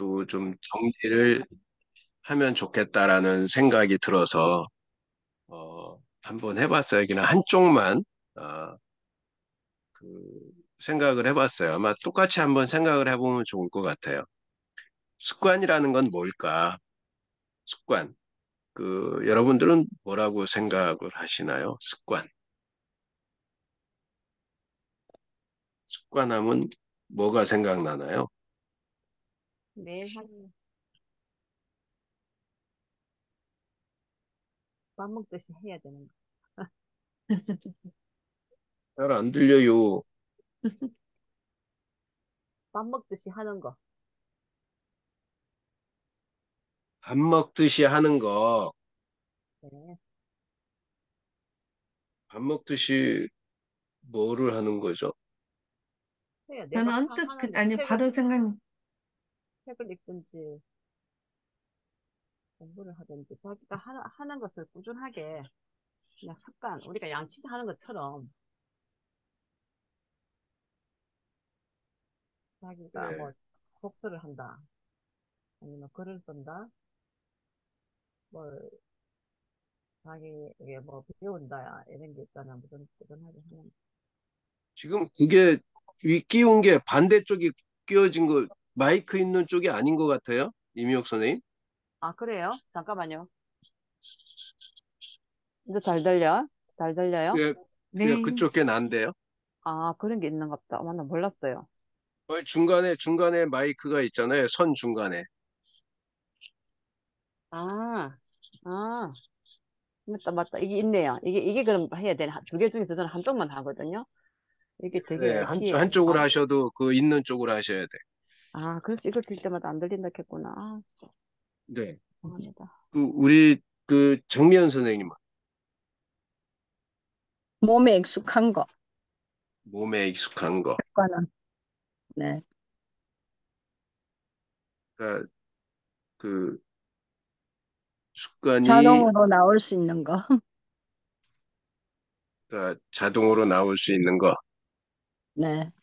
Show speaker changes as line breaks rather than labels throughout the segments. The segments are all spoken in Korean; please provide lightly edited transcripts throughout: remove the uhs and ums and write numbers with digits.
또 좀 정리를 하면 좋겠다라는 생각이 들어서 한번 해봤어요. 그냥 한쪽만 어, 그 생각을 해봤어요. 아마 똑같이 한번 생각을 해보면 좋을 것 같아요. 습관이라는 건 뭘까? 습관. 여러분들은 뭐라고 생각을 하시나요? 습관. 습관하면 뭐가 생각나나요?
매일 하는 밥 먹듯이 해야 되는 거.
잘 안 들려요.
밥 먹듯이 하는 거.
밥 먹듯이 하는 거,
네.
밥 먹듯이 뭐를 하는 거죠?
해야
저는
내가
언뜻,
하는
아니, 바로 생각,
책을 읽든지 공부를 하든지 자기가 하는 것을 꾸준하게 그냥 습관, 우리가 양치하는 것처럼 자기가
네.
뭐 독서를 한다, 아니면 글을 쓴다, 뭘 자기에게 뭐 배운다, 이런 게 있다면 무슨 꾸준하게 하는 거.
지금 그게 위 끼운 게 반대쪽이 끼워진 거, 마이크 있는 쪽이 아닌 것 같아요. 이미옥 선생님.
아, 그래요? 잠깐만요. 이제 잘 들려? 잘 들려요?
예, 예,
네.
그쪽 게 난데요.
아, 그런 게 있는가 보다. 나 몰랐어요.
중간에 마이크가 있잖아요. 선 중간에.
아, 아, 맞다, 맞다. 이게 있네요. 이게 그럼 해야 되나? 두 개 중에서 저는 한쪽만 하거든요. 이게
네,
되게 귀에,
한쪽으로 하셔도 그 있는 쪽으로 하셔야 돼.
그래서 이거 들 때마다 안 들린다 했구나.
네.
죄송합니다.
우리 정미연 선생님은
몸에 익숙한 거.
몸에 익숙한 거.
습관은. 네.
그러니까 그 습관이
자동으로 나올 수 있는 거.
그러니까 자동으로 나올 수 있는 거.
네.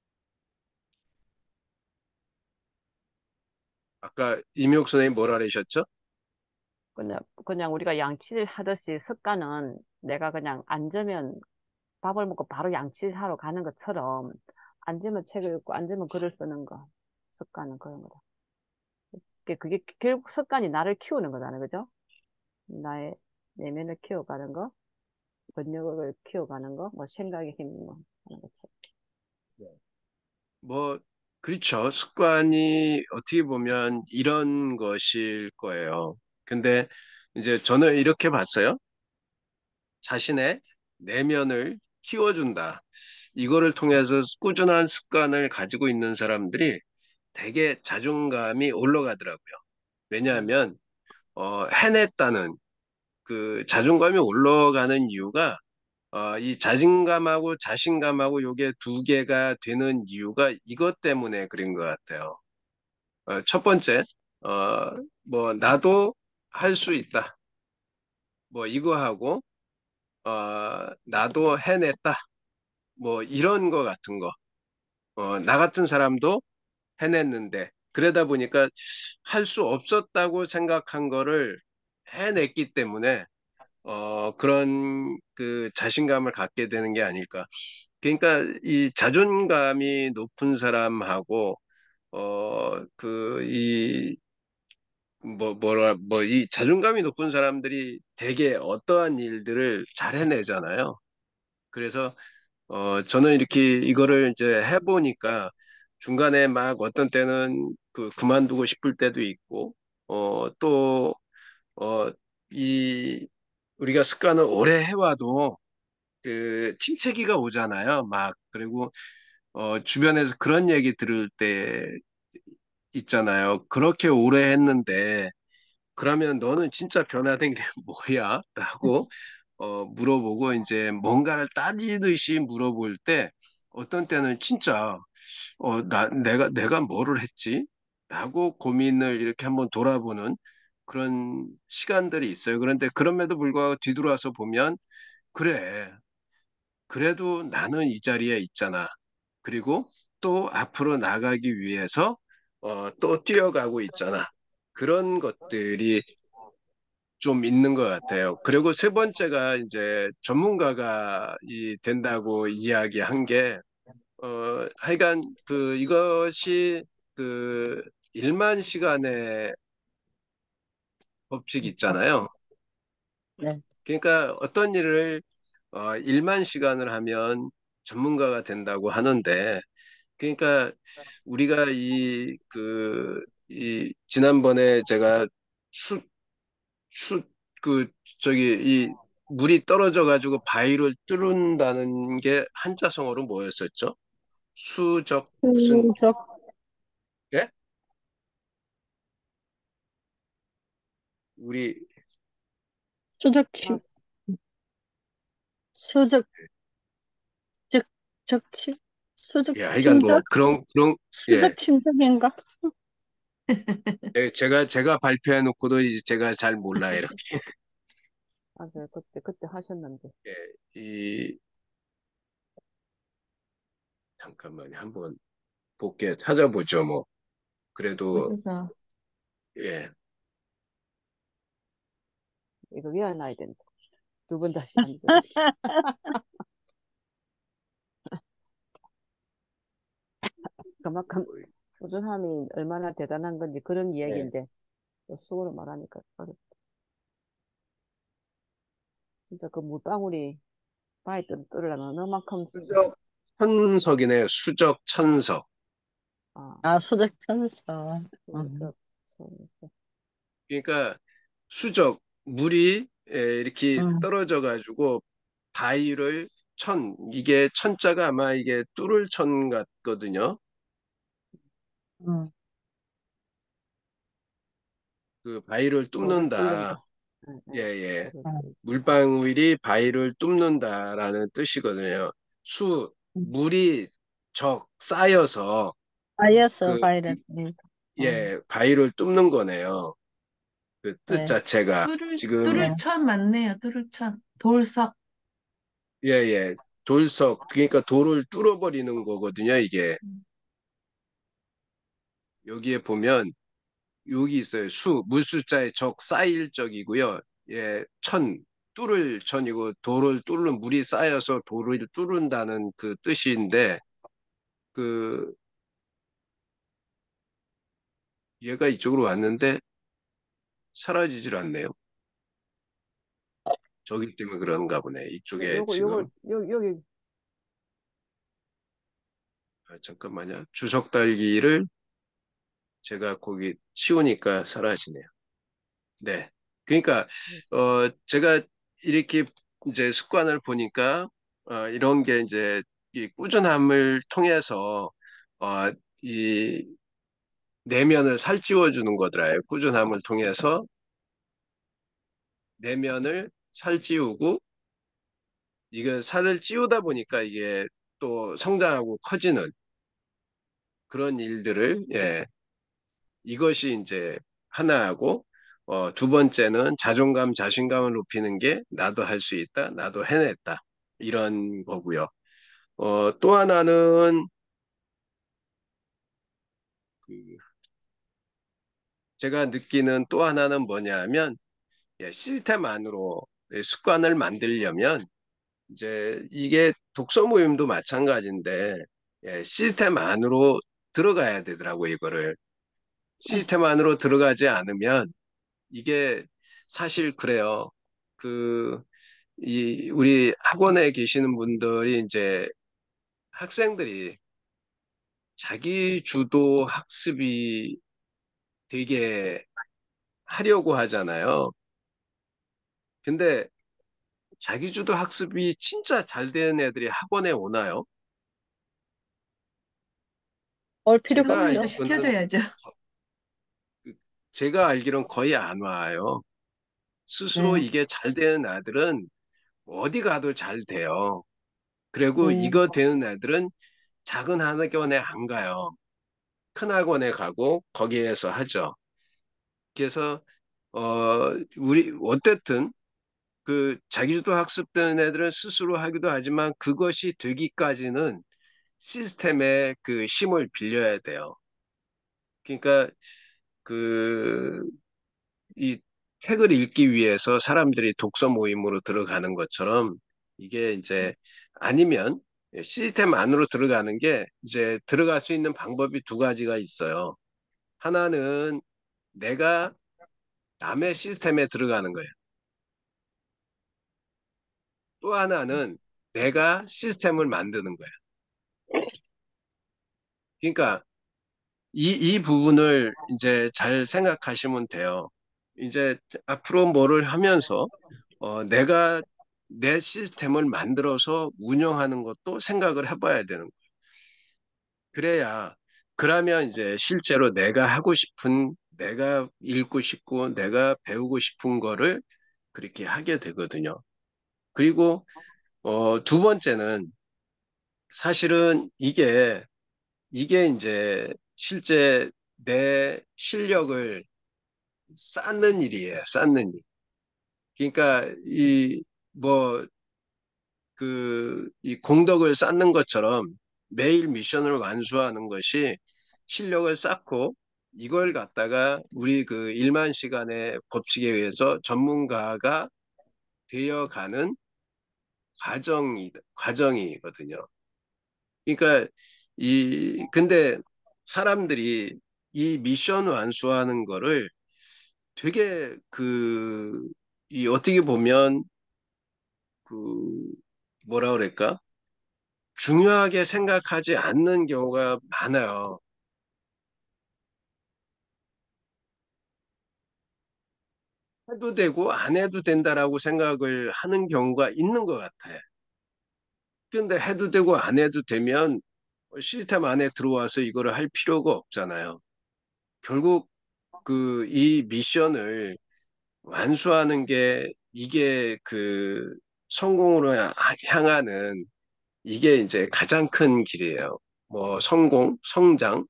아까 이미옥 선생님 뭐라 그러셨죠?
그냥 우리가 양치를 하듯이 습관은 내가 그냥 앉으면 밥을 먹고 바로 양치를 하러 가는 것처럼 앉으면 책을 읽고 앉으면 글을 쓰는 거. 습관은 그런 거다. 그게 결국 습관이 나를 키우는 거잖아요. 그죠? 나의 내면을 키워가는 거, 근육을 키워가는 거, 뭐 생각의 힘, 뭐 하는 거죠.
네. 뭐 그렇죠. 습관이 어떻게 보면 이런 것일 거예요. 근데 이제 저는 이렇게 봤어요. 자신의 내면을 키워준다. 이거를 통해서 꾸준한 습관을 가지고 있는 사람들이 되게 자존감이 올라가더라고요.
음,
왜냐하면 해냈다는 그 자존감이 올라가는 이유가 이 자신감하고 자신감하고 요게 두 개가 되는 이유가 이것 때문에 그런 것 같아요. 첫 번째, 어, 뭐 나도 할 수 있다. 뭐 이거 하고 나도 해냈다. 뭐 이런 거 같은 거. 나 같은 사람도 해냈는데 그러다 보니까 할 수 없었다고 생각한 거를 해냈기 때문에 그런 그 자신감을 갖게 되는 게 아닐까. 그러니까 이 자존감이 높은 사람하고 이 자존감이 높은 사람들이 되게 어떠한 일들을 잘 해내잖아요. 그래서 저는 이렇게 이거를 이제 해보니까 중간에 막 어떤 때는 그만두고 싶을 때도 있고, 또, 어, 이, 우리가 습관을 오래 해와도 침체기가 오잖아요. 막, 그리고, 주변에서 그런 얘기 들을 때 있잖아요. 그렇게 오래 했는데, 그러면 너는 진짜 변화된 게 뭐야? 라고 물어보고 이제 뭔가를 따지듯이 물어볼 때 어떤 때는 진짜 내가 뭐를 했지? 라고 고민을 이렇게 한번 돌아보는 그런 시간들이 있어요. 그런데 그럼에도 불구하고 뒤돌아서 보면 그래. 그래도 나는 이 자리에 있잖아. 그리고 또 앞으로 나가기 위해서 또 뛰어가고 있잖아. 그런 것들이 좀 있는 것 같아요. 그리고 세 번째가 이제 전문가가 된다고 이야기한 게, 하여간 이것이 그 1만 시간의 법칙 있잖아요.
네.
그러니까 어떤 일을 1만 시간을 하면 전문가가 된다고 하는데, 그러니까 우리가 지난번에 제가 수, 수, 이 물이 떨어져 가지고 바위를 뚫는다는 게 한자성어로 뭐였었죠? 수적, 무슨,
수적,
예? 우리,
수적,
아,
수적, 적, 적침? 수적
예, 하여간 뭐
침적?
예.
수적 침적인가?
제가 발표해놓고도 이제 제가 잘 몰라, 이렇게.
맞아요. 그때 하셨는데.
예, 잠깐만요. 한번 볼게 찾아보죠, 뭐. 그래도,
보셔서
예.
이거 외워놔야 된다. 두 번 다시 안 줘. 그만큼 꾸준함이 얼마나 대단한 건지 그런
예.
이야기인데, 또 수어로 말하니까 어렵다. 진짜 그 물방울이 바위 뚫으려면 얼마큼,
수적 천석이네요. 수적 천석.
아,
아, 수적 천서.
수적, 천서.
그러니까 물이 이렇게
음,
떨어져 가지고 바위를 이게 천자가 아마 이게 뚫을 천 같거든요.
음,
그 바위를
돌을 뚫는다.
뚫는다.
응,
예,
응,
예.
돌을
음,
뚫
물방울이 바위를 뚫는다라는 뜻이거든요.
음.
물이 쌓여서
바이어스,
그,
바이러스.
예, 바위를 뚫는 거네요. 그 뜻
네,
자체가 지금,
네.
뚫을천 맞네요. 뚫을천. 돌석.
예, 예. 그러니까 돌을 뚫어버리는 거거든요, 이게. 여기에 보면, 여기 있어요. 물숫자의 쌓일 적이고요. 예, 뚫을 천이고, 물이 쌓여서 돌을 뚫는다는 그 뜻인데, 그, 얘가 이쪽으로 왔는데, 사라지질 않네요. 저기 때문에 그런가 보네. 이쪽에
요걸,
지금,
여기,
잠깐만요. 주석 달기를 제가 거기 치우니까 사라지네요. 네. 그러니까 제가 이렇게 이제 습관을 보니까 이런 게 이제 이 꾸준함을 통해서 어, 이 내면을 살찌워 주는 거더라요. 꾸준함을 통해서 내면을 살찌우고 이게 살을 찌우다 보니까 이게 또 성장하고 커지는 그런 일들을 이것이 이제 하나하고 두 번째는 자존감, 자신감을 높이는 게 나도 할 수 있다, 나도 해냈다 이런 거고요. 또 하나는 그 제가 느끼는 또 하나는 뭐냐면 시스템 안으로 습관을 만들려면 이제 이게 독서 모임도 마찬가지인데 시스템 안으로 들어가야 되더라고요, 이거를. 시스템 안으로 들어가지 않으면 이게 사실 그래요. 그, 우리 학원에 계시는 분들이 이제 학생들이 자기 주도 학습이 되게 하려고 하잖아요. 근데 자기 주도 학습이 진짜 잘 되는 애들이 학원에 오나요?
올 필요가
제가
학원에서
없죠.
알기로는,
시켜줘야죠.
제가 알기로는 거의 안 와요. 스스로
네.
이게 잘 되는 아들은 어디 가도 잘 돼요. 그리고
음,
이거 되는 애들은 작은 학원에 안 가요. 큰 학원에 가고 거기에서 하죠. 그래서 우리 어쨌든 그 자기주도 학습되는 애들은 스스로 하기도 하지만 그것이 되기까지는 시스템의 그 힘을 빌려야 돼요. 그러니까 그 이 책을 읽기 위해서 사람들이 독서 모임으로 들어가는 것처럼 이게 이제 아니면 시스템 안으로 들어가는 게 이제 들어갈 수 있는 방법이 두 가지가 있어요. 하나는 내가 남의 시스템에 들어가는 거예요. 또 하나는 내가 시스템을 만드는 거예요. 그러니까 이 부분을 이제 잘 생각하시면 돼요. 이제 앞으로 뭐를 하면서 내가 내 시스템을 만들어서 운영하는 것도 생각을 해봐야 되는 거예요. 그래야, 그러면 이제 실제로 내가 하고 싶은, 내가 읽고 싶고, 내가 배우고 싶은 거를 그렇게 하게 되거든요. 그리고, 두 번째는 사실은 이게 이제 실제 내 실력을 쌓는 일이에요. 쌓는 일. 그러니까 뭐, 이 공덕을 쌓는 것처럼 매일 미션을 완수하는 것이 실력을 쌓고 이걸 갖다가 우리 그 1만 시간의 법칙에 의해서 전문가가 되어가는 과정이거든요. 그러니까 근데 사람들이 이 미션 완수하는 거를 되게 어떻게 보면 그, 뭐라 그럴까? 중요하게 생각하지 않는 경우가 많아요. 해도 되고 안 해도 된다라고 생각을 하는 경우가 있는 것 같아요. 근데 해도 되고 안 해도 되면 시스템 안에 들어와서 이거를 할 필요가 없잖아요. 결국 이 미션을 완수하는 게 이게 성공으로 향하는 이게 이제 가장 큰 길이에요. 뭐 성공, 성장,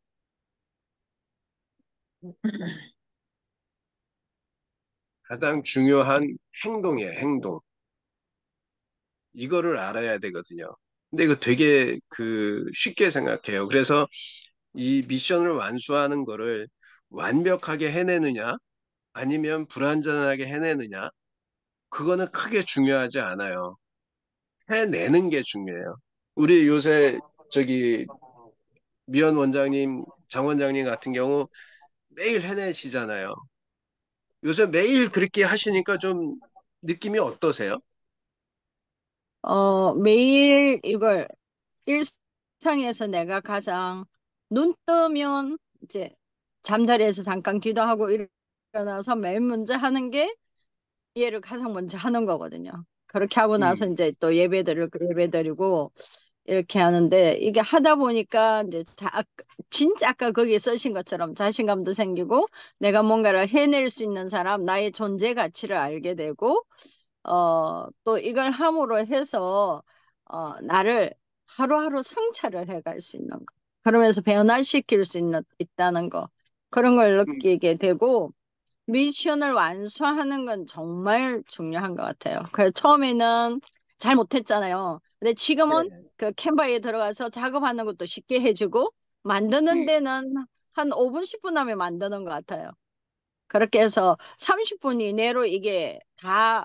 가장 중요한 행동이에요, 행동. 이거를 알아야 되거든요. 근데 이거 되게 쉽게 생각해요. 그래서 이 미션을 완수하는 거를 완벽하게 해내느냐, 아니면 불완전하게 해내느냐, 그거는 크게 중요하지 않아요. 해내는 게 중요해요. 우리 요새 저기 미연 원장님, 장 원장님 같은 경우 매일 해내시잖아요. 요새 매일 그렇게 하시니까 좀 느낌이 어떠세요?
매일 이걸 일상에서 내가 가장 눈 뜨면 이제 잠자리에서 잠깐 기도하고 일어나서 매일 문제 하는 게 이해를 가장 먼저 하는 거거든요. 그렇게 하고 나서
음,
이제 또 예배 드리고 이렇게 하는데 이게 하다 보니까 이제 진짜 아까 거기에 쓰신 것처럼 자신감도 생기고 내가 뭔가를 해낼 수 있는 사람, 나의 존재 가치를 알게 되고 또 이걸 함으로 해서 나를 하루하루 성찰을 해갈 수 있는 거. 그러면서 변화시킬 수 있다는 거. 그런 걸
음,
느끼게 되고 미션을 완수하는 건 정말 중요한 것 같아요. 그래서 처음에는 잘 못했잖아요. 근데 지금은
네.
그 캔버에 들어가서 작업하는 것도 쉽게 해주고 만드는
음,
데는 한 5분, 10분 하면 만드는 것 같아요. 그렇게 해서 30분 이내로 이게 다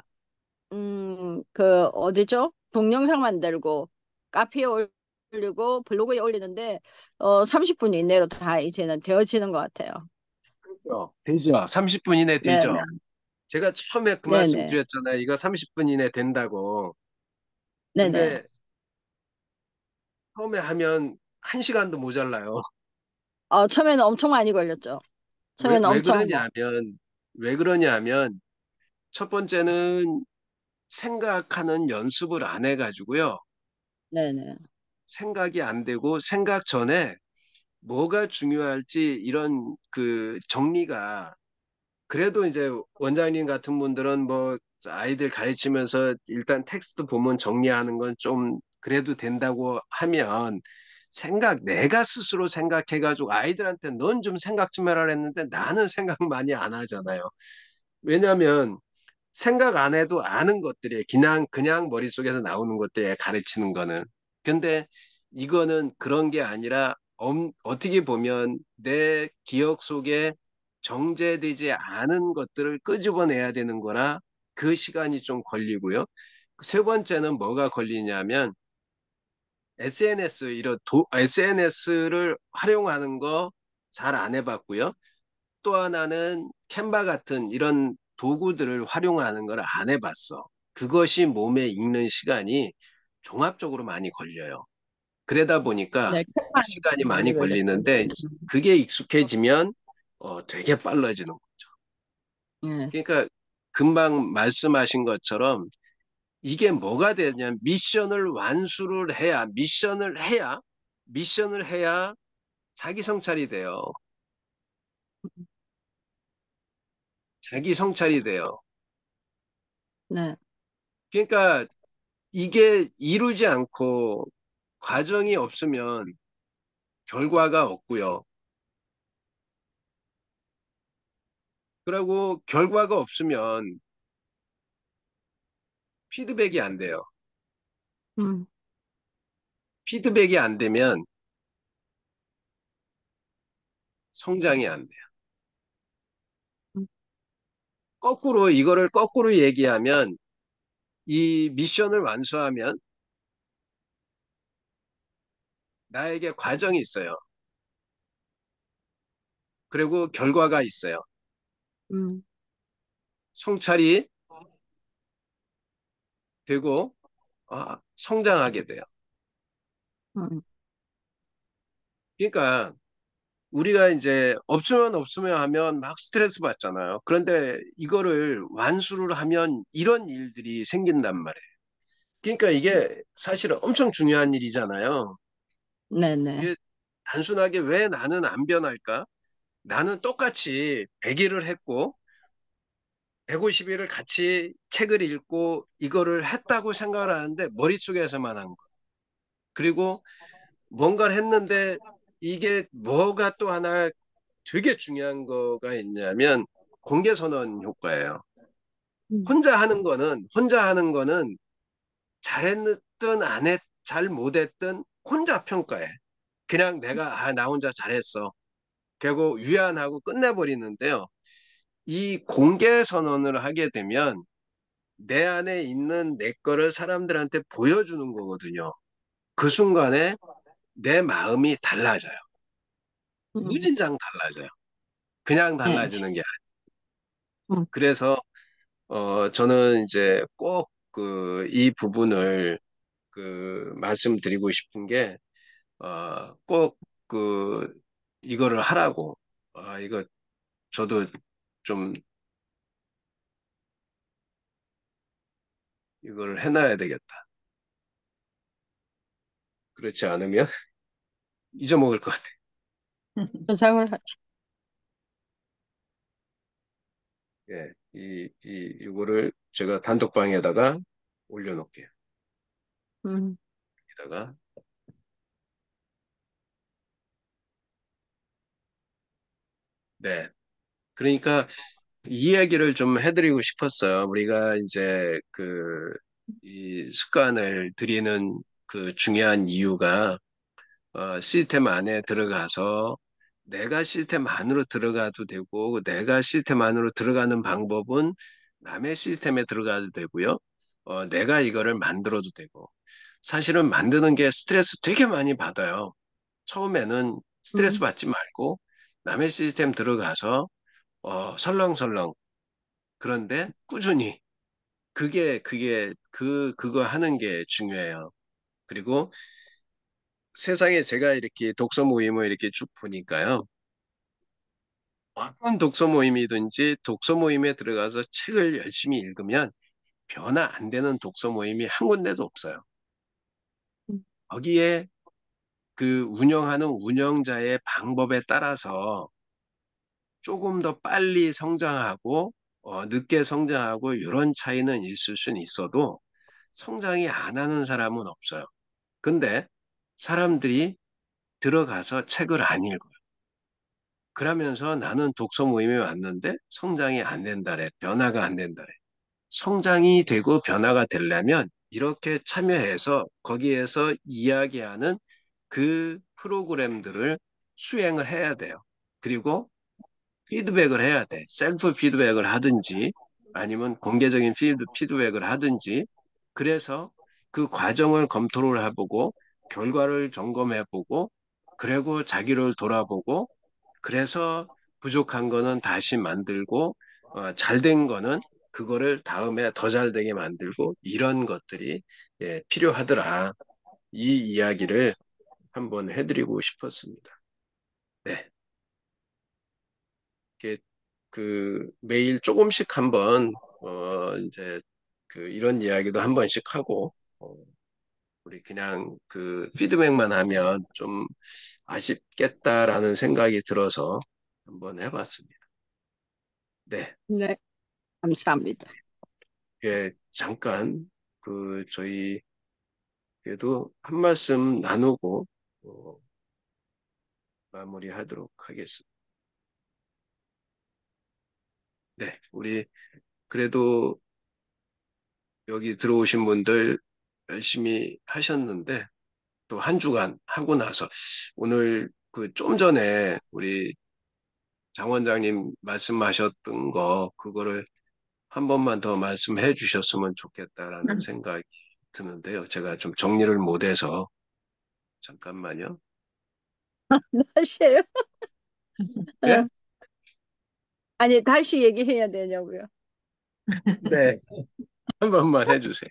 어디죠? 동영상 만들고 카페에 올리고 블로그에 올리는데 30분 이내로 다 이제는 되어지는 것 같아요.
되죠. 30분 이내
네네.
되죠. 제가 처음에 그 말씀
네네.
드렸잖아요. 이거 30분 이내 된다고.
네네.
근데 처음에 하면 1시간도 모자라요.
처음에는 엄청 많이 걸렸죠.
왜,
처음에는
왜
엄청 뭐,
그러냐면, 왜 그러냐면, 첫 번째는 생각하는 연습을 안 해가지고요.
네네.
생각이 안 되고, 생각 전에 뭐가 중요할지 이런 정리가, 그래도 이제 원장님 같은 분들은 뭐 아이들 가르치면서 일단 텍스트 보면 정리하는 건 좀 그래도 된다고 하면 내가 스스로 생각해가지고 아이들한테 넌 좀 생각 좀 해라 했는데 나는 생각 많이 안 하잖아요. 왜냐하면 생각 안 해도 아는 것들이 그냥 머릿속에서 나오는 것들에 가르치는 거는. 근데 이거는 그런 게 아니라 어떻게 보면 내 기억 속에 정제되지 않은 것들을 끄집어내야 되는 거라 그 시간이 좀 걸리고요. 세 번째는 뭐가 걸리냐면 SNS를 활용하는 거 잘 안 해봤고요. 또 하나는 캔바 같은 이런 도구들을 활용하는 걸 안 해봤어. 그것이 몸에 익는 시간이 종합적으로 많이 걸려요. 그러다 보니까
네, 캔만
시간이 많이
많이 걸렸어요.
걸리는데 그게 익숙해지면 되게 빨라지는 거죠.
예.
그러니까 금방 말씀하신 것처럼 이게 뭐가 되냐면 미션을 해야 자기 성찰이 돼요. 자기 성찰이 돼요.
네.
그러니까 이게 이루지 않고 과정이 없으면 결과가 없고요. 그리고 결과가 없으면 피드백이 안 돼요.
음,
피드백이 안 되면 성장이 안 돼요.
음,
이거를 거꾸로 얘기하면 이 미션을 완수하면 나에게 과정이 있어요. 그리고 결과가 있어요.
음,
성찰이 되고 성장하게 돼요.
음,
그러니까 우리가 이제 없으면 하면 막 스트레스 받잖아요. 그런데 이거를 완수를 하면 이런 일들이 생긴단 말이에요. 그러니까 이게 사실은 엄청 중요한 일이잖아요.
네네.
이게 단순하게 왜 나는 안 변할까? 나는 똑같이 100일을 했고 150일을 같이 책을 읽고 이거를 했다고 생각을 하는데 머릿속에서만 한 거. 그리고 뭔가를 했는데 이게 뭐가 또 하나 되게 중요한 거가 있냐면 공개선언 효과예요.
음,
혼자 하는 거는 잘했든 잘 못했든 혼자 평가해. 그냥 나 혼자 잘했어. 결국 위안하고 끝내버리는데요. 이 공개선언을 하게 되면 내 안에 있는 내 거를 사람들한테 보여주는 거거든요. 그 순간에 내 마음이 달라져요.
음,
무진장 달라져요. 그냥
네.
달라지는 게 아니에요.
음,
그래서 저는 이제 꼭 이 부분을 말씀드리고 싶은 게 꼭 이거를 하라고. 이거 저도 좀 이걸 해놔야 되겠다. 그렇지 않으면 잊어먹을 것 같아.
저장을,
예, 이거를 제가 단톡방에다가 올려놓을게요.
음,
여기다가. 네. 그러니까 이 이야기를 좀 해드리고 싶었어요. 우리가 이제 이 습관을 들이는 그 중요한 이유가 시스템 안에 들어가서 내가 시스템 안으로 들어가도 되고 내가 시스템 안으로 들어가는 방법은 남의 시스템에 들어가도 되고요. 내가 이거를 만들어도 되고 사실은 만드는 게 스트레스 되게 많이 받아요. 처음에는 스트레스
음,
받지 말고 남의 시스템 들어가서 설렁설렁 그런데 꾸준히 그거 하는 게 중요해요. 그리고 세상에 제가 이렇게 독서 모임을 이렇게 쭉 보니까요. 어떤 독서 모임이든지 독서 모임에 들어가서 책을 열심히 읽으면 변화 안 되는 독서 모임이 한 군데도 없어요.
음,
거기에 그 운영하는 운영자의 방법에 따라서 조금 더 빨리 성장하고 늦게 성장하고 이런 차이는 있을 수는 있어도 성장이 안 하는 사람은 없어요. 근데 사람들이 들어가서 책을 안 읽어요. 그러면서 나는 독서 모임에 왔는데 성장이 안 된다래. 변화가 안 된다래. 성장이 되고 변화가 되려면 이렇게 참여해서 거기에서 이야기하는 그 프로그램들을 수행을 해야 돼요. 그리고 피드백을 해야 돼. 셀프 피드백을 하든지 아니면 공개적인 피드백을 하든지 그래서 그 과정을 검토를 해보고 결과를 점검해보고 그리고 자기를 돌아보고 그래서 부족한 거는 다시 만들고 잘된 거는 그거를 다음에 더 잘되게 만들고 이런 것들이 예, 필요하더라. 이 이야기를 한번 해드리고 싶었습니다. 네. 이게 그 매일 조금씩 한번 이제 그 이런 이야기도 한 번씩 하고 우리 그냥 그 피드백만 하면 좀 아쉽겠다라는 생각이 들어서 한번 해봤습니다. 네,
네, 감사합니다.
예, 잠깐 그 저희 그래도 한 말씀 나누고 어, 마무리하도록 하겠습니다. 네, 우리 그래도 여기 들어오신 분들 열심히 하셨는데 또 한 주간 하고 나서 오늘 그 좀 전에 우리 장 원장님 말씀하셨던 거 그거를 한 번만 더 말씀해 주셨으면 좋겠다라는 생각이 드는데요. 제가 좀 정리를 못해서 잠깐만요.
다시 해요?
예?
어. 아니, 다시 얘기해야 되냐고요.
네. 한 번만 해주세요.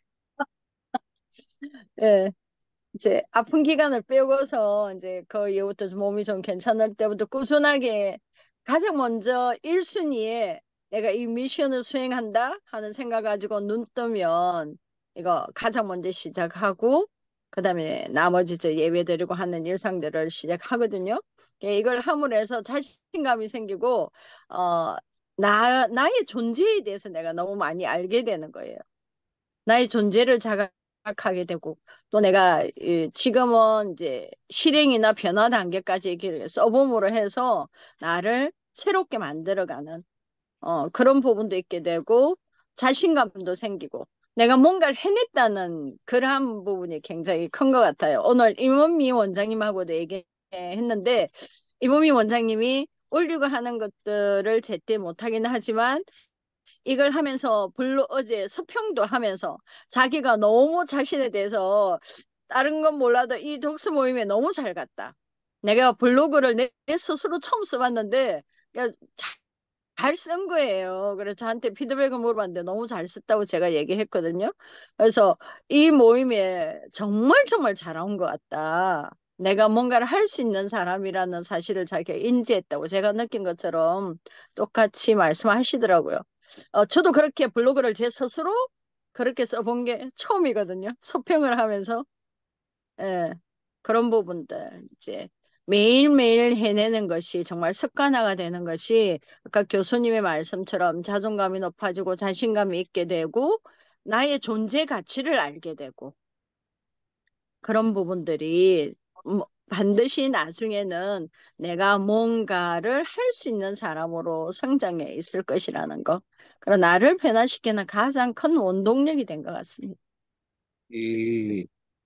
예. 이제 아픈 기간을 빼고서 이제 그 이후부터 몸이 좀 괜찮을 때부터 꾸준하게 가장 먼저 1순위에 내가 이 미션을 수행한다 하는 생각 가지고 눈 뜨면 이거 가장 먼저 시작하고 그다음에 나머지 저 예배 드리고 하는 일상들을 시작하거든요. 예, 이걸 함으로 해서 자신감이 생기고 어 나의 존재에 대해서 내가 너무 많이 알게 되는 거예요. 나의 존재를 자각하게 되고 또 내가 지금은 이제 실행이나 변화 단계까지 이렇게 써봄으로 해서 나를 새롭게 만들어가는 그런 부분도 있게 되고 자신감도 생기고 내가 뭔가를 해냈다는 그러한 부분이 굉장히 큰 것 같아요. 오늘 임원미 원장님하고도 얘기했는데 임원미 원장님이 올리고 하는 것들을 제때 못하긴 하지만 이걸 하면서 블로 어제 서평도 하면서 자기가 너무 자신에 대해서 다른 건 몰라도 이 독서 모임에 너무 잘 갔다. 내가 블로그를 내 스스로 처음 써봤는데 잘 쓴 거예요. 그래서 저한테 피드백을 물어봤는데 너무 잘 썼다고 제가 얘기했거든요. 그래서 이 모임에 정말 정말 잘한 것 같다. 내가 뭔가를 할 수 있는 사람이라는 사실을 자기가 인지했다고 제가 느낀 것처럼 똑같이 말씀하시더라고요. 저도 그렇게 블로그를 제 스스로 그렇게 써본 게 처음이거든요. 서평을 하면서. 예, 그런 부분들 이제 매일매일 해내는 것이 정말 습관화가 되는 것이 아까 교수님의 말씀처럼 자존감이 높아지고 자신감이 있게 되고 나의 존재 가치를 알게 되고 그런 부분들이 반드시 나중에는 내가 뭔가를 할 수 있는 사람으로 성장해 있을 것이라는 거. 그런 나를 변화시키는 가장 큰 원동력이 된 것 같습니다.
이,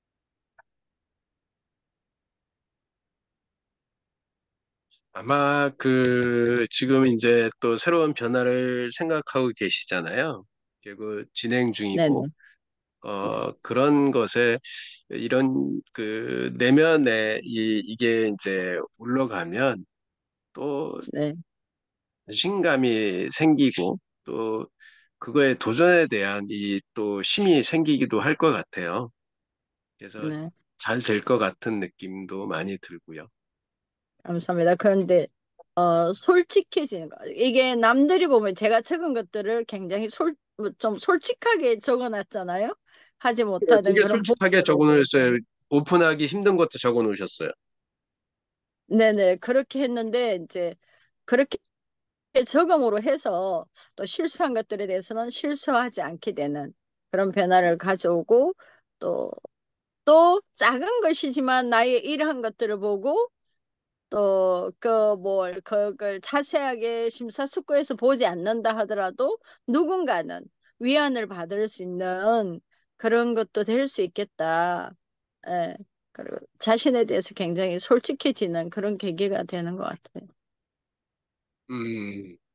아마 그 지금 이제 또 새로운 변화를 생각하고 계시잖아요. 그리고 진행 중이고
네네.
그런 것에 이런 그 내면에 이게 이제 올라가면 또
네.
자신감이 생기고 또 그거에 도전에 대한 이 또 힘이 생기기도 할 것 같아요. 그래서
네.
잘 될 것 같은 느낌도 많이 들고요.
감사합니다. 그런데 솔직해지는 거. 이게 남들이 보면 제가 적은 것들을 굉장히 좀 솔직하게 적어놨잖아요. 하지
네,
못하던
되게
그런
솔직하게
부분들을.
적어 놓으셨어요. 오픈하기 힘든 것도 적어 놓으셨어요.
네네. 그렇게 했는데 이제 그렇게 적음으로 해서 또 실수한 것들에 대해서는 실수하지 않게 되는 그런 변화를 가져오고 또, 또 작은 것이지만 나의 이러한 것들을 보고 또 그걸 자세하게 심사숙고해서 보지 않는다 하더라도 누군가는 위안을 받을 수 있는 그런 것도 될 수 있겠다. 예. 그리고 자신에 대해서 굉장히 솔직해지는 그런 계기가 되는 것 같아요.
음,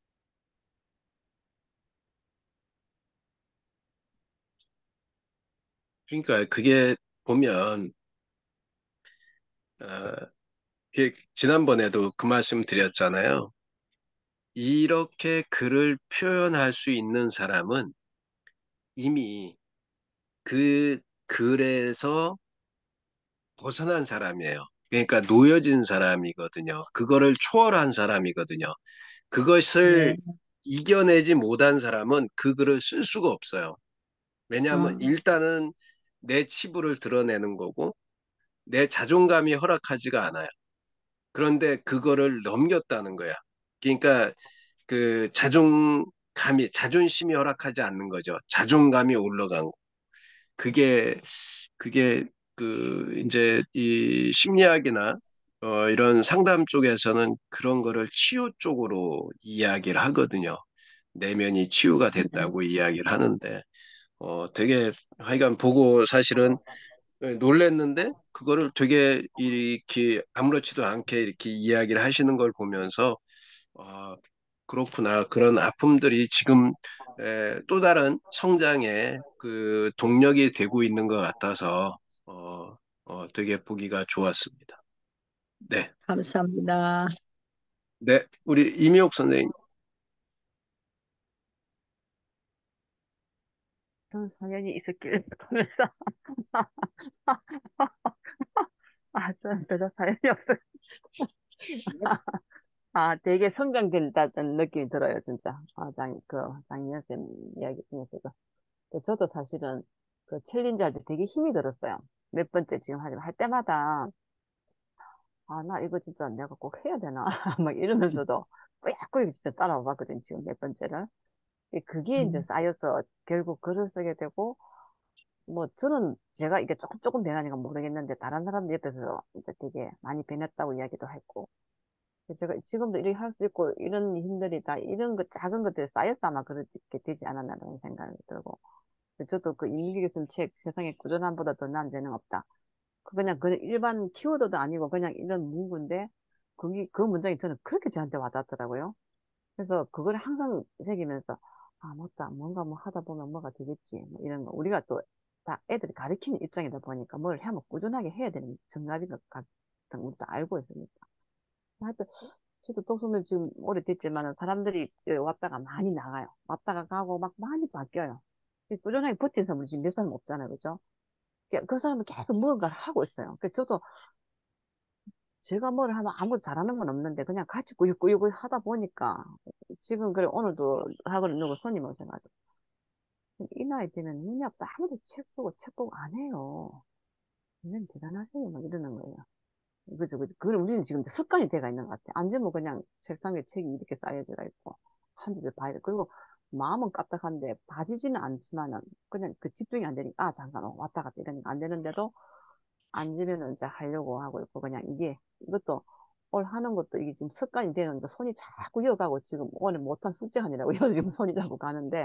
그러니까 그게 보면, 어, 지난번에도 그 말씀 드렸잖아요. 이렇게 글을 표현할 수 있는 사람은 이미 그 글에서 벗어난 사람이에요. 그러니까 놓여진 사람이거든요. 그거를 초월한 사람이거든요. 그것을
네.
이겨내지 못한 사람은 그 글을 쓸 수가 없어요. 왜냐하면
어,
일단은 내 치부를 드러내는 거고 내 자존감이 허락하지가 않아요. 그런데 그거를 넘겼다는 거야. 그러니까 그 자존심이 허락하지 않는 거죠. 자존감이 올라간 거. 그게 그 이제 이 심리학이나 이런 상담 쪽에서는 그런 거를 치유 쪽으로 이야기를 하거든요. 내면이 치유가
네.
됐다고 이야기를 하는데 되게 하여간 보고 사실은 놀랬는데 그거를 되게 이렇게 아무렇지도 않게 이렇게 이야기를 하시는 걸 보면서 아, 그렇구나. 그런 아픔들이 지금 또 다른 성장의 그 동력이 되고 있는 것 같아서 되게 보기가 좋았습니다. 네,
감사합니다.
네, 우리 이미옥 선생님.
무슨 사연이 있었길래 하면서 아, 저는 별로 사연이 없어요. 아, 되게 성장된다는 느낌이 들어요, 진짜. 장인영 쌤 이야기 중에서도. 저도 사실은 그 챌린지 할 때 되게 힘이 들었어요. 몇 번째 지금 할 때마다, 아, 나 이거 진짜 내가 꼭 해야 되나? 막 이러면서도 꾸역꾸역 진짜 따라와 봤거든, 지금 몇 번째를. 그게 이제
음,
쌓여서 결국 글을 쓰게 되고, 뭐, 저는 제가 이게 조금 변하니까 모르겠는데, 다른 사람들 옆에서 이제 되게 많이 변했다고 이야기도 했고, 제가 지금도 이렇게 할 수 있고, 이런 힘들이 다, 이런 것, 작은 것들이 쌓여서 아마 그렇게 되지 않았나라는 생각이 들고, 저도 그 이민기 교수님 책, 세상에 꾸준함보다 더 나은 재능 없다. 그냥 일반 키워드도 아니고, 그냥 이런 문구인데, 그 문장이 저는 그렇게 저한테 와닿더라고요. 그래서 그걸 항상 새기면서, 아, 맞다. 뭔가 뭐 하다 보면 뭐가 되겠지. 뭐 이런 거. 우리가 또 다 애들이 가르치는 입장이다 보니까 뭘 하면 꾸준하게 해야 되는 정답인 것 같은 것도 알고 있으니까. 하여튼, 저도 독서는 지금 오래됐지만 사람들이 여기 왔다가 많이 나가요. 왔다가 가고 막 많이 바뀌어요. 꾸준하게 버틴 사람은 지금 몇 사람 없잖아요. 그죠? 그 사람은 계속 무언가를 하고 있어요. 저도 제가 뭘 하면 아무도 잘하는 건 없는데 그냥 같이 꾸역꾸역 하다 보니까 지금 그래 오늘도 학원에 누구 손님 오셔가지고 이 나이 되면 눈이 없어 아무도 책 쓰고 책 보고 안 해요. 그냥 대단하세요 막 이러는 거예요. 그죠 그죠. 그걸 우리는 지금 이제 습관이 돼가 있는 것 같아. 앉으면 그냥 책상에 책이 이렇게 쌓여져 있고 한 줄을 봐야 돼. 그리고 마음은 까딱한데 봐지지는 않지만은 그냥 그 집중이 안 되니까 아 잠깐 왔다 갔다 이러니까 안 되는데도 앉으면은 이제 하려고 하고 있고 그냥 이것도 오늘 하는 것도 이게 지금 습관이 되는데 손이 자꾸 이어가고 지금 오늘 못한 숙제 하느라고 이어 지금 손이 자꾸 가는데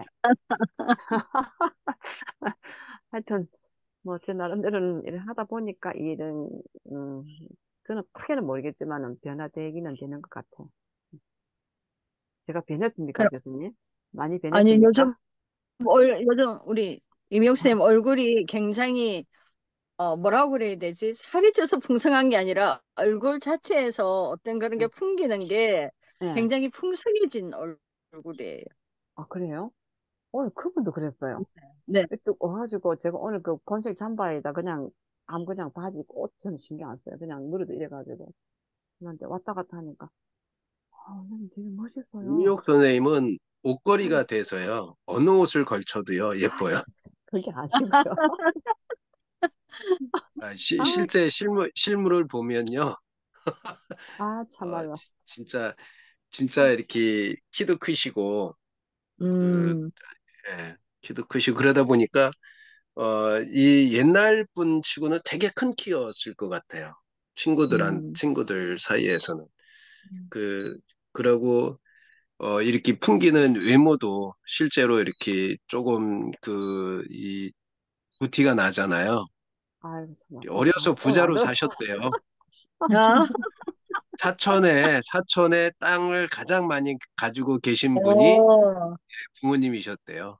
하여튼 뭐 제 나름대로는 일을 하다 보니까 이 일은 음 저는 크게는 모르겠지만은 변화되기는 되는 것 같아요. 제가 변했습니까,
그럼,
교수님? 많이
아니,
변했습니까?
요즘 우리 임용 쌤 얼굴이 굉장히, 뭐라고 그래야 되지? 살이 쪄서 풍성한 게 아니라 얼굴 자체에서 어떤 그런 게
네.
풍기는 게
네.
굉장히 풍성해진 얼굴이에요.
아, 그래요? 오늘 그분도 그랬어요.
네.
또 와가지고 제가 오늘 그 본색 잠바에다 그냥 그냥 바지 옷 저는 신경 안 써요. 그냥 무릎도 이래가지고 그런데 왔다 갔다 하니까 아, 선생님 되게 멋있어요.
이미옥 선생님은 옷걸이가 돼서요. 어느 옷을 걸쳐도요,
아,
예뻐요.
그게 아니고요. 아,
실제 실물을 보면요.
참말로.
진짜 이렇게 키도 크시고, 그,
음,
키도 크시고, 그러다 보니까, 이 옛날 분 치고는 되게 큰 키였을 것 같아요.
음,
친구들 사이에서는. 그, 그러고, 이렇게 풍기는 외모도 실제로 이렇게 조금 이 부티가 나잖아요.
아이고, 정말.
어려서
오늘 안
부자로
들어.
사셨대요.
아,
사천에 땅을 가장 많이 가지고 계신 분이
오,
부모님이셨대요.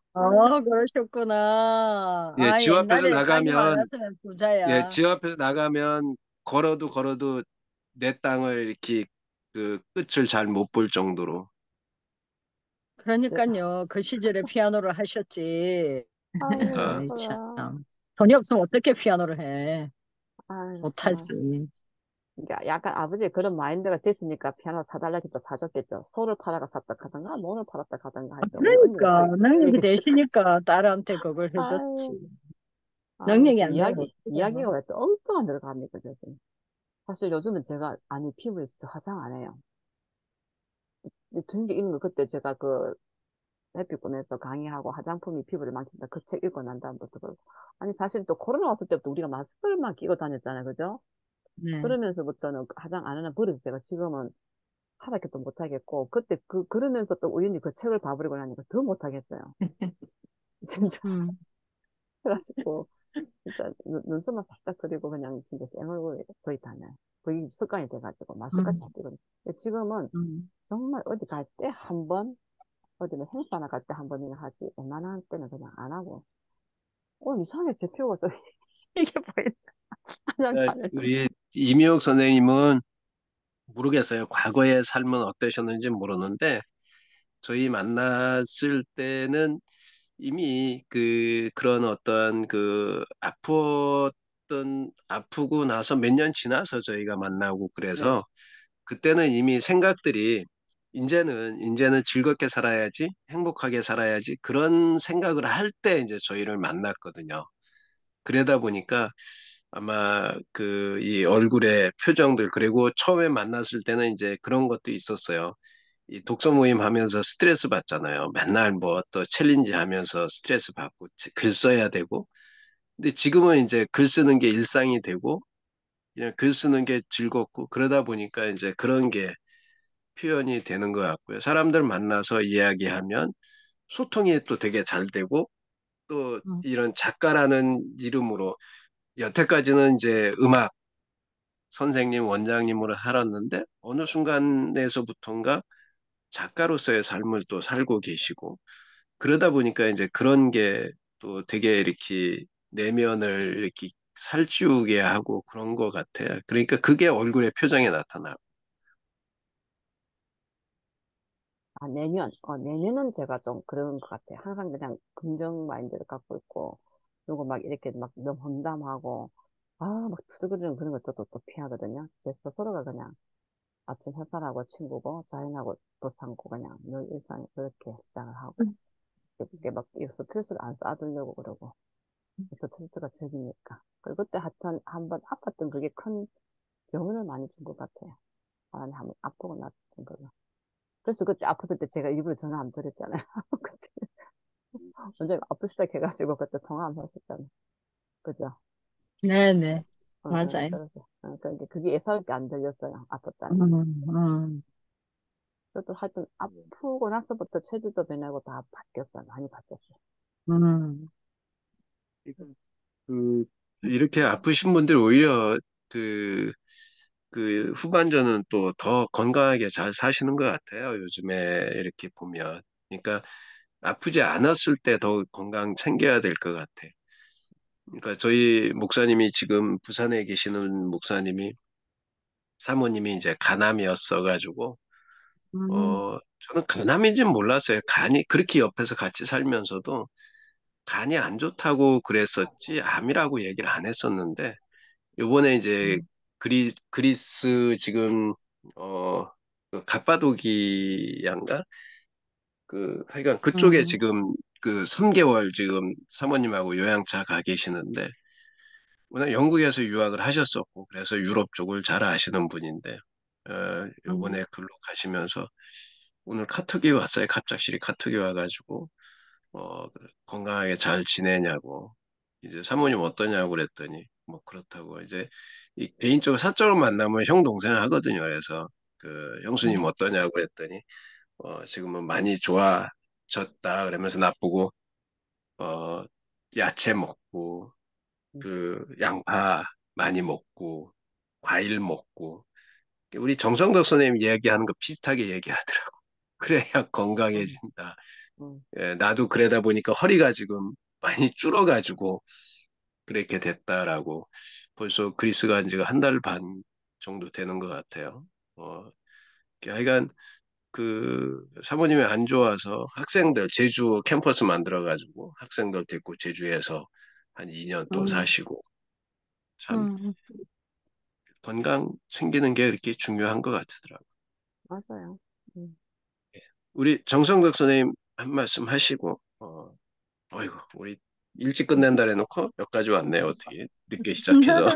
그러셨구나.
예,
아,
집 앞에서
옛날에 땅이
나가면,
많았으면
예,
부자야.
집 앞에서 나가면 걸어도 내 땅을 이렇게 그 끝을 잘 못 볼 정도로.
네.
그러니까요. 그 시절에 피아노를 하셨지.
아이고,
그러니까
아이,
그래.
참. 돈이 없으면 어떻게 피아노를 해?
아이고, 참.
못하지.
그러니까 약간 아버지 그런 마인드가 됐으니까 피아노 사달라 해도 사줬겠죠. 소를 팔아가 샀다 하던가, mon을 팔았다 하던가 하죠. 우리 언니가 또
그러니까, 능력이
얘기했죠.
되시니까 딸한테 그걸 해줬지.
아유, 아,
능력이
또
안 되면
이야기가
어떡하나.
왜 또 엉뚱한 데로 갑니까, 요즘. 사실 요즘은 제가, 아니, 피부에 진짜 화장 안 해요. 등기 읽는 거 그때 제가 그 햇빛권에서 강의하고 화장품이 피부를 망친다. 그 책 읽고 난 다음부터 그러고. 아니, 사실 또 코로나 왔을 때부터 우리가 마스크만 끼고 다녔잖아요. 그죠?
네.
그러면서부터는 화장 안 하는 버릇이 제가 지금은 하다못도 못하겠고, 그때 그러면서 또 우연히 그 책을 봐버리고 나니까 더 못하겠어요. 진짜.
음,
그래가지고, 진짜 눈썹만 살짝 그리고 그냥 진짜 생얼굴 거의 다녀요. 거의 습관이 돼가지고 마스크까지 다
음,
끼거든요. 근데 지금은
음.
정말 어디 갈 때 한 번, 어디 뭐 행사나 갈 때 한 번이나 하지. 웬만한 때는 그냥 안 하고. 이상하게 제 피부가 또 이게 보인다. 화장도 안 했는데.
우리 이미옥 선생님은 모르겠어요. 과거의 삶은 어떠셨는지 모르는데 저희 만났을 때는 이미 그런 어떤 아프고 나서 몇 년 지나서 저희가 만나고
네.
그래서 그때는 이미 생각들이 이제는 즐겁게 살아야지, 행복하게 살아야지 그런 생각을 할 때 이제 저희를 만났거든요. 그러다 보니까 아마 이 얼굴의 표정들 그리고 처음에 만났을 때는 이제 그런 것도 있었어요. 이 독서 모임 하면서 스트레스 받잖아요. 맨날 뭐 또 챌린지 하면서 스트레스 받고 글 써야 되고. 근데 지금은 이제 글 쓰는 게 일상이 되고 그냥 글 쓰는 게 즐겁고 그러다 보니까 이제 그런 게 표현이 되는 것 같고요. 사람들 만나서 이야기하면 소통이 또 되게 잘 되고 또
음.
이런 작가라는 이름으로 여태까지는 이제 음악 선생님, 원장님으로 살았는데 어느 순간에서부턴가 작가로서의 삶을 또 살고 계시고 그러다 보니까 이제 그런 게 또 되게 이렇게 내면을 이렇게 살찌우게 하고 그런 것 같아요. 그러니까 그게 얼굴의 표정에 나타나고.
아, 내년은 제가 좀 그런 것 같아요. 항상 그냥 긍정 마인드를 갖고 있고, 그리고 막 이렇게 막 너무 험담하고, 막 투덜거리는 그런 것도 또 피하거든요. 제 스스로가 그냥 아침 햇살하고 친구고, 자연하고 또 삼고 그냥 늘 일상에 그렇게 시작을 하고, 이렇게 막 이 스트레스를 안 쌓아두려고 그러고, 스트레스가 적이니까. 그리고 그때 하여튼 한번 아팠던 그게 큰 병원을 많이 준 것 같아요. 한번 아프고 났던 거요. 그래서 그때 아팠을 때 제가 일부러 전화 안 드렸잖아요. 그때 완전 아프시다 해가지고 그때 통화 안 했었잖아요. 그죠?
네네. 맞아요.
그래서 그게 예사롭게 안 들렸어요.
음,
아팠다는 게.
음,
저도 하여튼 아프고 나서부터 체질도 변하고 다 바뀌었어요. 많이 바뀌었어요.
음,
그 이렇게 아프신 분들 오히려 그, 그 후반전은 또 더 건강하게 잘 사시는 것 같아요. 요즘에 이렇게 보면. 그러니까 아프지 않았을 때 더 건강 챙겨야 될 것 같아. 그러니까 저희 목사님이 지금 부산에 계시는 목사님이 사모님이 이제 간암이었어가지고
음,
저는 간암인지는 몰랐어요. 간이 그렇게 옆에서 같이 살면서도 간이 안 좋다고 그랬었지 암이라고 얘기를 안 했었는데 요번에 이제 그리스 지금 그 갑바도기양가 하여간 그쪽에
음,
지금 3개월 지금 사모님하고 요양차 가 계시는데 워낙 영국에서 유학을 하셨었고 그래서 유럽 쪽을 잘 아시는 분인데
음,
요번에 글로 가시면서 오늘 카톡이 왔어요. 갑작스레 카톡이 와가지고 건강하게 잘 지내냐고 이제 사모님 어떠냐고 그랬더니 뭐 그렇다고 이제 이 개인적으로 사적으로 만나면 형 동생 하거든요. 그래서 형수님 어떠냐고 그랬더니 지금은 많이 좋아졌다 그러면서 나쁘고 어 야채 먹고 그 양파 많이 먹고 과일 먹고 우리 정성덕 선생님 이야기하는 거 비슷하게 얘기하더라고. 그래야
음,
건강해진다.
음,
예, 나도 그러다 보니까 허리가 지금 많이 줄어가지고 그렇게 됐다라고 벌써 그리스 간 지가 한 달 반 정도 되는 것 같아요. 어, 하여간 그 사모님이 안 좋아서 학생들 제주 캠퍼스 만들어가지고 학생들 데리고 제주에서 한 2년 또
음,
사시고 참
음.
건강 챙기는 게 이렇게 중요한 것 같더라고요.
맞아요. 음.
우리 정성덕 선생님 한 말씀 하시고 어이구 우리 일찍 끝낸다 해놓고 여기까지 왔네요. 어떻게 늦게 시작해서.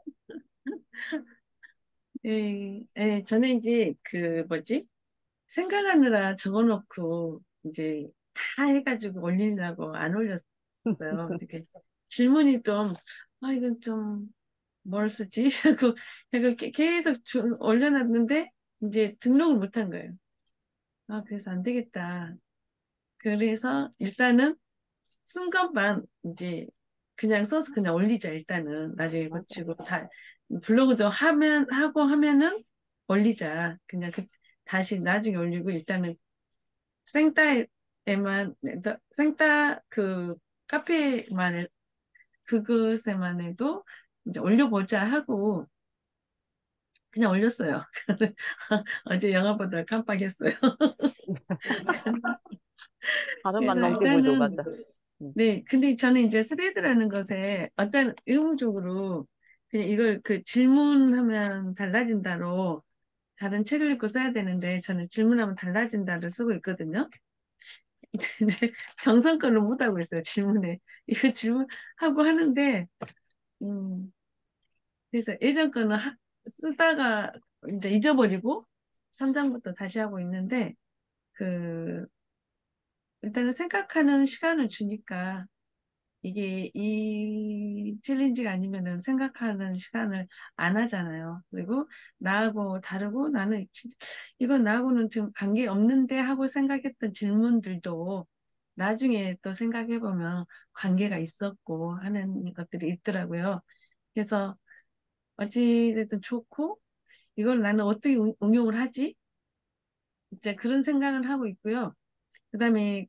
저는 이제 그 뭐지? 생각하느라 적어놓고 이제 다 해가지고 올리려고 안 올렸어요. 이렇게 질문이 좀, 이건 좀 뭘 쓰지? 하고 계속 올려놨는데 이제 등록을 못 한 거예요. 그래서 안 되겠다. 그래서 일단은 쓴 것만 이제 그냥 써서 그냥 올리자. 일단은 나중에
맞아.
고치고 다 블로그도 하면은 올리자. 그냥 다시 나중에 올리고 일단은 생따에만 생따 그 카페만 그것에만 해도 이제 올려보자 하고 그냥 올렸어요. 어제 영화 보다 깜빡했어요.
하루만
그래서
농기부도
일단은
가자. 음.
네, 근데 저는 이제 스레드라는 것에 어떤 의무적으로 그냥 이걸 그 질문하면 달라진다로 다른 책을 읽고 써야 되는데 저는 질문하면 달라진다를 쓰고 있거든요. 근데 정성껏은 못하고 있어요, 질문에. 이거 질문하고 하는데, 음, 그래서 예전 거는 쓰다가 이제 잊어버리고 3장부터 다시 하고 있는데, 그, 일단은 생각하는 시간을 주니까 이게 이 챌린지가 아니면은 생각하는 시간을 안 하잖아요. 그리고 나하고 다르고 나는 이건 나하고는 지금 관계 없는데 하고 생각했던 질문들도 나중에 또 생각해보면 관계가 있었고 하는 것들이 있더라고요. 그래서 어찌됐든 좋고 이걸 나는 어떻게 응용을 하지? 이제 그런 생각을 하고 있고요. 그다음에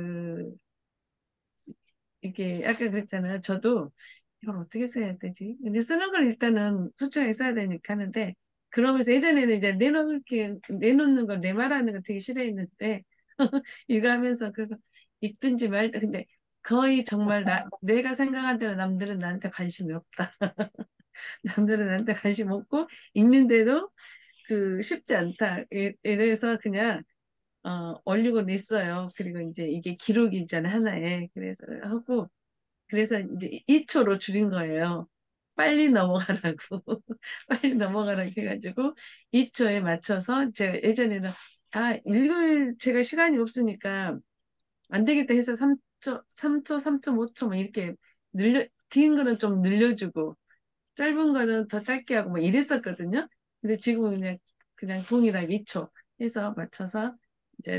이게 아까 그랬잖아요. 저도 이걸 어떻게 써야 되지? 근데 쓰는 걸 일단은 솔직하게 써야 되니까 하는데 그러면서 예전에는 이제 내놓는 거 내 말하는 거 되게 싫어했는데 이거 하면서 그거 읽든지 말든 근데 거의 정말 내가 생각한 대로 남들은 나한테 관심이 없다. 남들은 나한테 관심 없고 읽는데도 쉽지 않다. 이래서 그냥 올리고 있어요. 그리고 이제 이게 기록이잖아요, 하나에. 그래서 하고 그래서 이제 2초로 줄인 거예요. 빨리 넘어가라고. 빨리 넘어가라고 해가지고 2초에 맞춰서 제가 예전에는 제가 시간이 없으니까 안 되겠다 해서 3초, 3.5초 뭐 이렇게 긴 거는 좀 늘려주고 짧은 거는 더 짧게 하고 뭐 이랬었거든요. 근데 지금은 그냥 동일하게 2초 해서 맞춰서 이제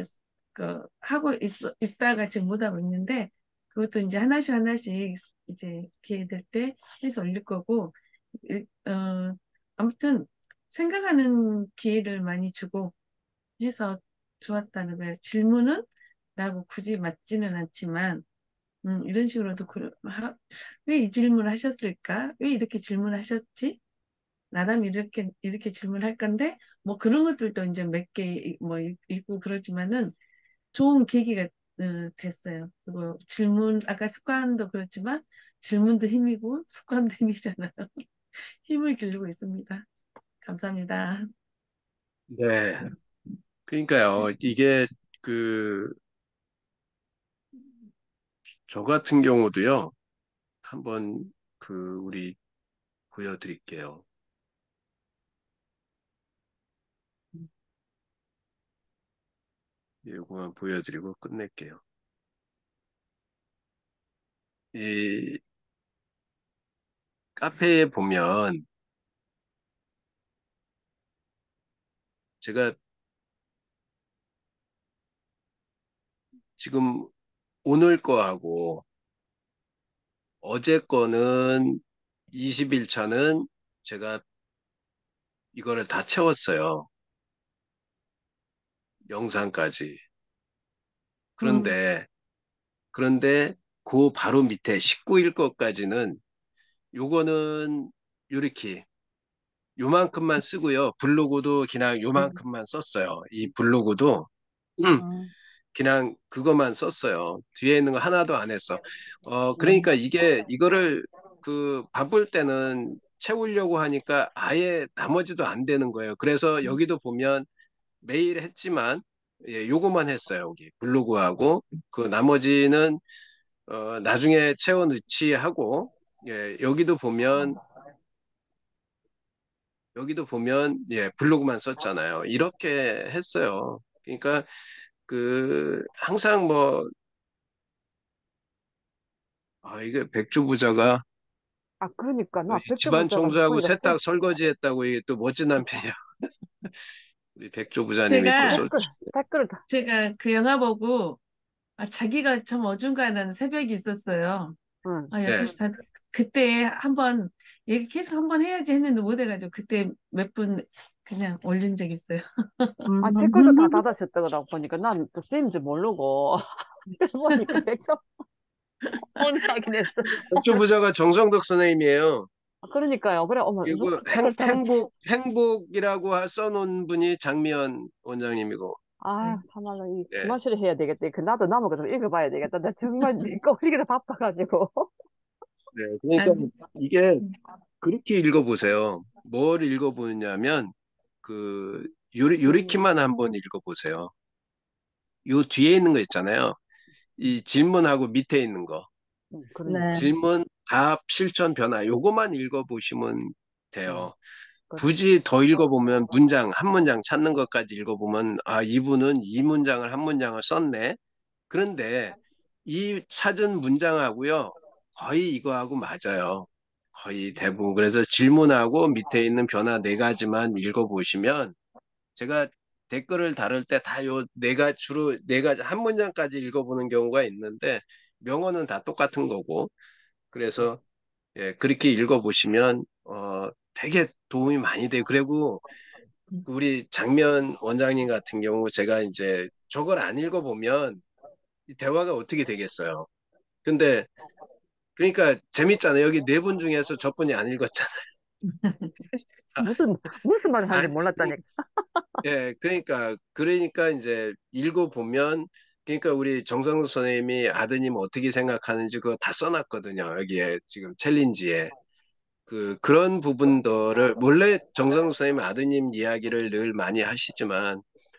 있다가 지금 못하고 있는데 그것도 이제 하나씩 하나씩 이제 기회 될 때 해서 올릴 거고, 아무튼 생각하는 기회를 많이 주고 해서 좋았다는 거예요. 질문은 나하고 굳이 맞지는 않지만, 이런 식으로도 왜 이 질문을 하셨을까? 왜 이렇게 질문하셨지? 나름 이렇게 질문할 건데, 뭐 그런 것들도 이제 몇 개, 뭐, 있고 그러지만은 좋은 계기가, 됐어요. 그리고 아까 습관도 그렇지만, 질문도 힘이고, 습관도 힘이잖아요. 힘을 기르고 있습니다. 감사합니다.
네. 그러니까요. 이게 그 저 같은 경우도요. 한번 우리 보여드릴게요. 이거만 보여드리고 끝낼게요. 이 카페에 보면 제가 지금 오늘 거하고 어제 거는 21차는 제가 이거를 다 채웠어요. 영상까지.
음,
그런데, 그런데 그 바로 밑에 19일 것까지는 요거는 요렇게 요만큼만 쓰고요. 블로그도 그냥
음,
요만큼만 썼어요. 이 블로그도
음,
그냥 그것만 썼어요. 뒤에 있는 거 하나도 안 했어.
음,
그러니까 이거를 바쁠 때는 채우려고 하니까 아예 나머지도 안 되는 거예요. 그래서 여기도 보면 매일 했지만, 예, 요거만 했어요. 여기 블로그하고 그 나머지는 나중에 채워 넣지 하고, 예, 여기도 보면 예, 블로그만 썼잖아요. 이렇게 했어요. 그러니까 항상 뭐 이게 백주부자가
아, 그러니까, 나
집안
백조부자가
청소하고
그러니까
세탁 설거지 했다고 이게 또 멋진 남편이라 우리 백조부자님이 또
제가,
댓글을 다,
제가 그 영화 보고, 자기가 참 어중간한 새벽이 있었어요.
응.
6시
네.
다, 그때 한번, 얘기 계속 한번 해야지 했는데 못 해가지고, 그때 몇 분 그냥 올린 적 있어요.
아, 댓글도 다 닫으셨다고 보니까 난 또 쓰임지 모르고 보니까 백조 오늘 확인했어.
백조부자가 정성덕 선생님이에요.
아, 그러니까요. 그래, 어머, 누가
그리고
댓글 달았지?
행복이라고 써놓은 분이 장미연 원장님이고.
네.
아, 참말로 이
네.
주마시를 해야 되겠다. 그 나도 남은 거 좀 읽어봐야 되겠다. 나 정말 이거 읽기도 바빠가지고.
네.
아,
그러니까 이게 그렇게 읽어보세요. 뭘 읽어보냐면 요리키만 한번 읽어보세요. 요 뒤에 있는 거 있잖아요. 이 질문하고 밑에 있는 거.
네.
그러니까.
질문, 답, 실천, 변화. 요거만 읽어보시면
응,
돼요.
그래.
굳이 더 읽어보면 한 문장 찾는 것까지 읽어보면 이분은 이 문장을 한 문장을 썼네. 그런데 이 찾은 문장하고요. 거의 이거하고 맞아요. 거의 대부분. 그래서 질문하고 밑에 있는 변화 네 가지만 읽어보시면 제가 댓글을 다룰 때 다 요 주로 네 가지 한 문장까지 읽어보는 경우가 있는데 명언은 다 똑같은 거고 그래서 예, 그렇게 읽어보시면 되게 도움이 많이 돼요. 그리고 우리 장면 원장님 같은 경우 제가 이제 저걸 안 읽어보면 이 대화가 어떻게 되겠어요. 근데 그러니까 재밌잖아요. 여기 네 분 중에서 저분이 안 읽었잖아요.
무슨 말을 하는지
아니,
몰랐다니까.
예, 그러니까 이제 읽어보면, 그러니까 우리 정성수 선생님이 아드님 어떻게 생각하는지 그거 다 써놨거든요. 여기에 지금 챌린지에. 그런 부분들을, 원래 정성수 선생님 아드님 이야기를 늘 많이 하시지만,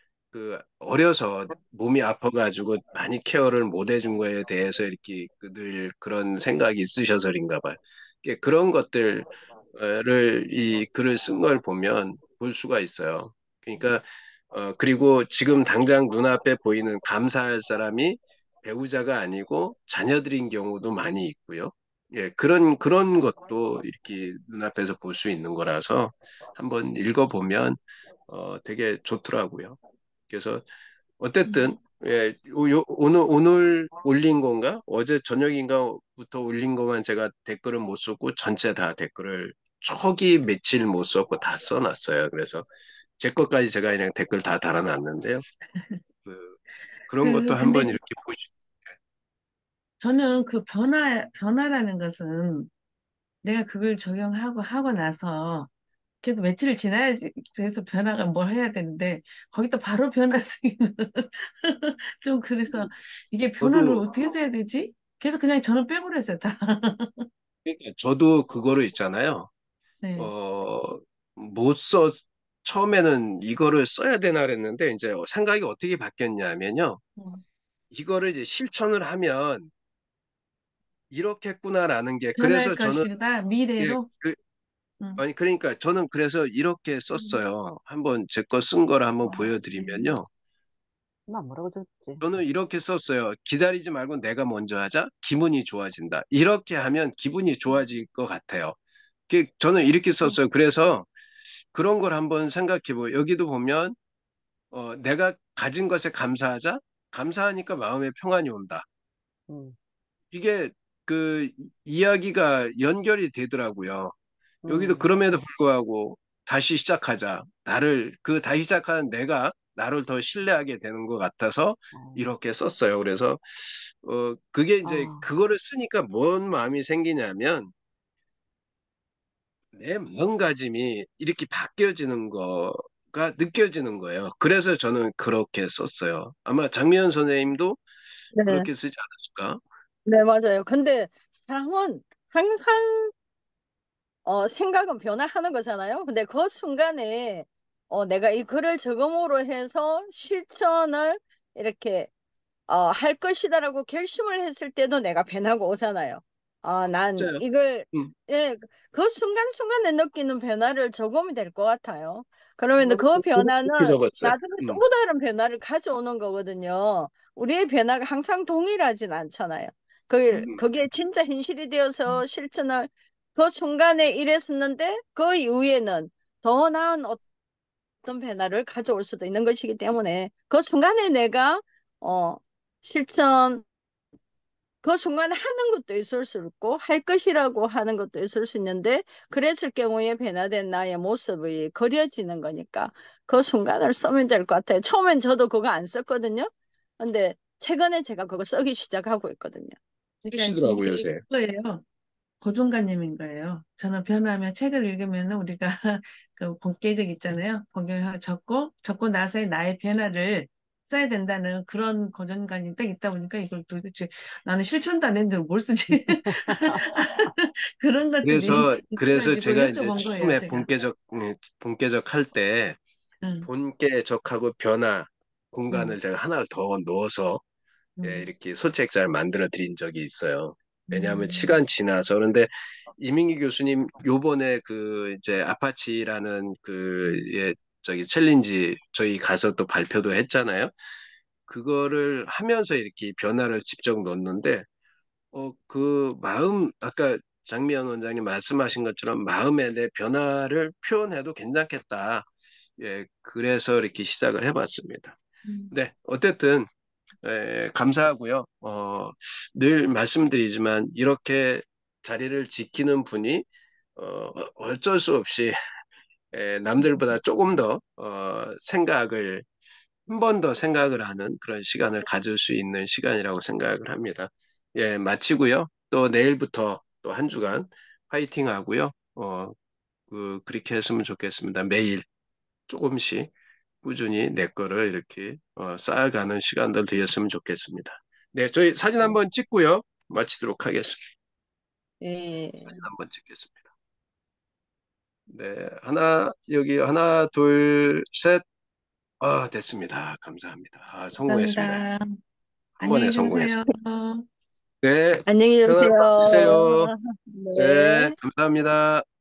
어려서 몸이 아파가지고 많이 케어를 못 해준 거에 대해서 이렇게 늘 그런 생각이 있으셔서 그런가 봐요. 그런 것들을 이 글을 쓴 걸 보면 볼 수가 있어요. 그러니까 그리고 지금 당장 눈앞에 보이는 감사할 사람이 배우자가 아니고 자녀들인 경우도 많이 있고요. 예, 그런 것도 이렇게 눈앞에서 볼 수 있는 거라서 한번 읽어보면 되게 좋더라고요. 그래서 어쨌든 예, 오늘 올린 건가? 어제 저녁인가부터 올린 것만 제가 댓글은 못 썼고 전체 다 댓글을 초기 며칠 못 썼고 다 써놨어요. 그래서 제 것까지 제가 그냥 댓글 다 달아놨는데요. 그, 그런 것도 한번
근데
이렇게 보시.
저는 그 변화라는 것은 내가 그걸 적용하고 하고 나서 그래도 며칠을 지나야지 그래서 변화가 뭘 해야 되는데 거기다 바로 변화 쓰기는 좀 그래서 이게 변화를
저도
어떻게 써야 되지? 그래서 그냥 저는 빼버렸어요, 다.
그러니까 저도 그거를 있잖아요.
네.
어, 못 써, 처음에는 이거를 써야 되나 그랬는데, 이제 생각이 어떻게 바뀌었냐면요.
음.
이거를 이제 실천을 하면 이렇게 했구나라는 게,
변할
그래서 저는,
것이다,
예,
미래로. 음.
그러니까 저는 그래서 이렇게 썼어요. 한번 제 거 쓴 거를 한번 보여드리면요.
나 뭐라고 적었지?
저는 이렇게 썼어요. 기다리지 말고 내가 먼저 하자. 기분이 좋아진다. 이렇게 하면 기분이 좋아질 것 같아요. 저는 이렇게 썼어요. 그래서 그런 걸 한번 생각해 여기도 보면 내가 가진 것에 감사하자. 감사하니까 마음의 평안이 온다.
응,
이게 그 이야기가 연결이 되더라고요. 여기도
음,
그럼에도 불구하고 다시 시작하자. 다시 시작하는 내가 나를 더 신뢰하게 되는 것 같아서
어,
이렇게 썼어요. 그래서, 그게 이제
어,
그거를 쓰니까 뭔 마음이 생기냐면 내 마음가짐이 이렇게 바뀌어지는 거가 느껴지는 거예요. 그래서 저는 그렇게 썼어요. 아마 장미연 선생님도
네,
그렇게 쓰지 않았을까?
네, 맞아요. 근데 사람은 항상 생각은 변화하는 거잖아요. 근데 그 순간에 내가 이 글을 적음으로 해서 실천을 이렇게 할 것이다라고 결심을 했을 때도 내가 변하고 오잖아요. 난
진짜요?
이걸,
음,
예, 그 순간순간에 느끼는 변화를 적으면 될 것 같아요. 그러면 그
저도 그렇게
변화는
적었어요.
나중에 또 다른 변화를 가져오는 거거든요. 우리의 변화가 항상 동일하진 않잖아요.
음,
그게 진짜 현실이 되어서 실천을 그 순간에 이랬었는데 그 이후에는 더 나은 어떤 변화를 가져올 수도 있는 것이기 때문에 그 순간에 내가 어, 실천 그 순간에 하는 것도 있을 수 있고 할 것이라고 하는 것도 있을 수 있는데 그랬을 경우에 변화된 나의 모습이 그려지는 거니까 그 순간을 쓰면 될 것 같아요. 처음엔 저도 그거 안 썼거든요. 근데 최근에 제가 그거 쓰기 시작하고 있거든요.
그러니까
쓰시더라고요,
이게
요새.
그거예요. 고정관념인 거예요. 저는 변하면 책을 읽으면 우리가 그 본계적 있잖아요. 본계적 적고 나서의 나의 변화를 써야 된다는 그런 고정관념이 딱 있다 보니까 이걸 도대체 나는 실천도 안 했는데 뭘 쓰지? 그런 것들이
그래서
있어가지고
제가 이제
여쭤본 거예요,
처음에
제가.
본계적 할 때,
응,
본계적하고 변화
응,
공간을 제가 하나를 더 넣어서, 예,
응,
이렇게 소책자를 만들어 드린 적이 있어요. 왜냐하면
응,
시간 지나서. 그런데 이민기 교수님 요번에 그 이제 아파치라는 그, 예, 저기 챌린지 저희 가서 또 발표도 했잖아요. 그거를 하면서 이렇게 변화를 직접 넣었는데, 그 마음, 아까 장미연 원장님 말씀하신 것처럼 마음의 내 변화를 표현해도 괜찮겠다. 예, 그래서 이렇게 시작을 해봤습니다.
응.
네, 어쨌든, 감사하고요. 늘 말씀드리지만, 이렇게 자리를 지키는 분이, 어쩔 수 없이, 남들보다 조금 더, 한 번 더 생각을 하는 그런 시간을 가질 수 있는 시간이라고 생각을 합니다. 예, 마치고요. 또 내일부터 또 한 주간 화이팅 하고요. 그렇게 했으면 좋겠습니다. 매일 조금씩 꾸준히 내 거를 이렇게 쌓아가는 시간들 되었으면 좋겠습니다. 네, 저희 사진 한번 찍고요. 마치도록 하겠습니다. 사진
예.
한번 찍겠습니다. 네, 여기 하나, 둘, 셋. 됐습니다. 감사합니다. 성공했습니다.
감사합니다.
한 번에
안녕히 주무세요.
성공했습니다. 네,
안녕히
편안한 밤
계세요.
되세요. 네,
네.
감사합니다.